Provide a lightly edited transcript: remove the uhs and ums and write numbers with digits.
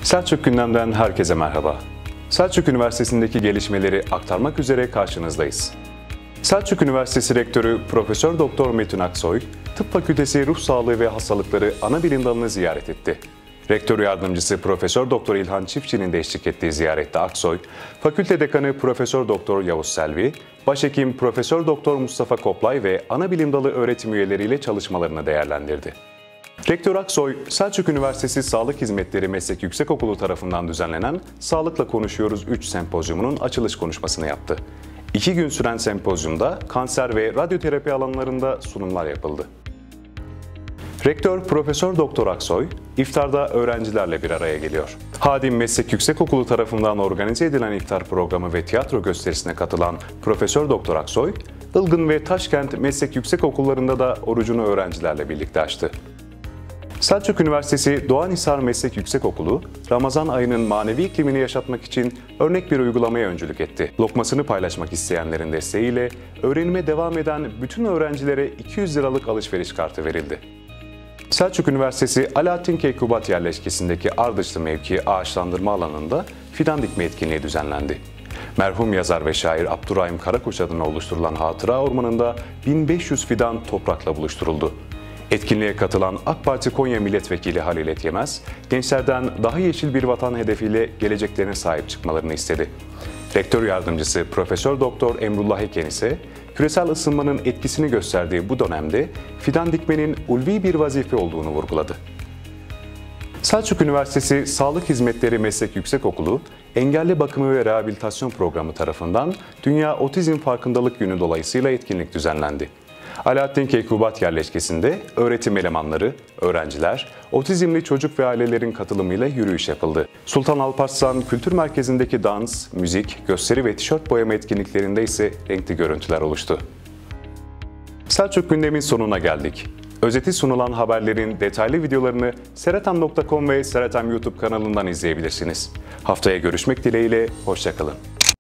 Selçuk Gündem'den herkese merhaba. Selçuk Üniversitesi'ndeki gelişmeleri aktarmak üzere karşınızdayız. Selçuk Üniversitesi Rektörü Profesör Doktor Metin Aksoy, Tıp Fakültesi Ruh Sağlığı ve Hastalıkları Anabilim Dalı'nı ziyaret etti. Rektör Yardımcısı Profesör Doktor İlhan Çiftçi'nin de eşlik ettiği ziyarette Aksoy, Fakülte Dekanı Profesör Doktor Yavuz Selvi, Başhekim Profesör Doktor Mustafa Koplay ve Anabilim Dalı öğretim üyeleriyle çalışmalarını değerlendirdi. Rektör Aksoy, Selçuk Üniversitesi Sağlık Hizmetleri Meslek Yüksekokulu tarafından düzenlenen Sağlıkla Konuşuyoruz 3 sempozyumunun açılış konuşmasını yaptı. 2 gün süren sempozyumda kanser ve radyoterapi alanlarında sunumlar yapıldı. Rektör Profesör Doktor Aksoy, iftarda öğrencilerle bir araya geliyor. Hadim Meslek Yüksekokulu tarafından organize edilen iftar programı ve tiyatro gösterisine katılan Profesör Doktor Aksoy, Ilgın ve Taşkent Meslek Yüksekokullarında da orucunu öğrencilerle birlikte açtı. Selçuk Üniversitesi Doğanhisar Meslek Yüksekokulu, Ramazan ayının manevi iklimini yaşatmak için örnek bir uygulamaya öncülük etti. Lokmasını paylaşmak isteyenlerin desteğiyle öğrenime devam eden bütün öğrencilere 200 liralık alışveriş kartı verildi. Selçuk Üniversitesi Alaaddin Keykubat yerleşkesindeki Ardışlı mevki ağaçlandırma alanında fidan dikme etkinliği düzenlendi. Merhum yazar ve şair Abdurrahim Karakuş adına oluşturulan hatıra ormanında 1500 fidan toprakla buluşturuldu. Etkinliğe katılan AK Parti Konya Milletvekili Halil Etyemez, gençlerden daha yeşil bir vatan hedefiyle geleceklerine sahip çıkmalarını istedi. Rektör Yardımcısı Profesör Doktor Emrullah Eken ise, küresel ısınmanın etkisini gösterdiği bu dönemde fidan dikmenin ulvi bir vazife olduğunu vurguladı. Selçuk Üniversitesi Sağlık Hizmetleri Meslek Yüksekokulu, Engelli Bakımı ve Rehabilitasyon Programı tarafından Dünya Otizm Farkındalık Günü dolayısıyla etkinlik düzenlendi. Alaaddin Keykubat yerleşkesinde öğretim elemanları, öğrenciler, otizmli çocuk ve ailelerin katılımıyla yürüyüş yapıldı. Sultan Alparslan Kültür Merkezi'ndeki dans, müzik, gösteri ve tişört boyama etkinliklerinde ise renkli görüntüler oluştu. Selçuk Gündem'in sonuna geldik. Özeti sunulan haberlerin detaylı videolarını seratem.com ve Seratem YouTube kanalından izleyebilirsiniz. Haftaya görüşmek dileğiyle, hoşça kalın.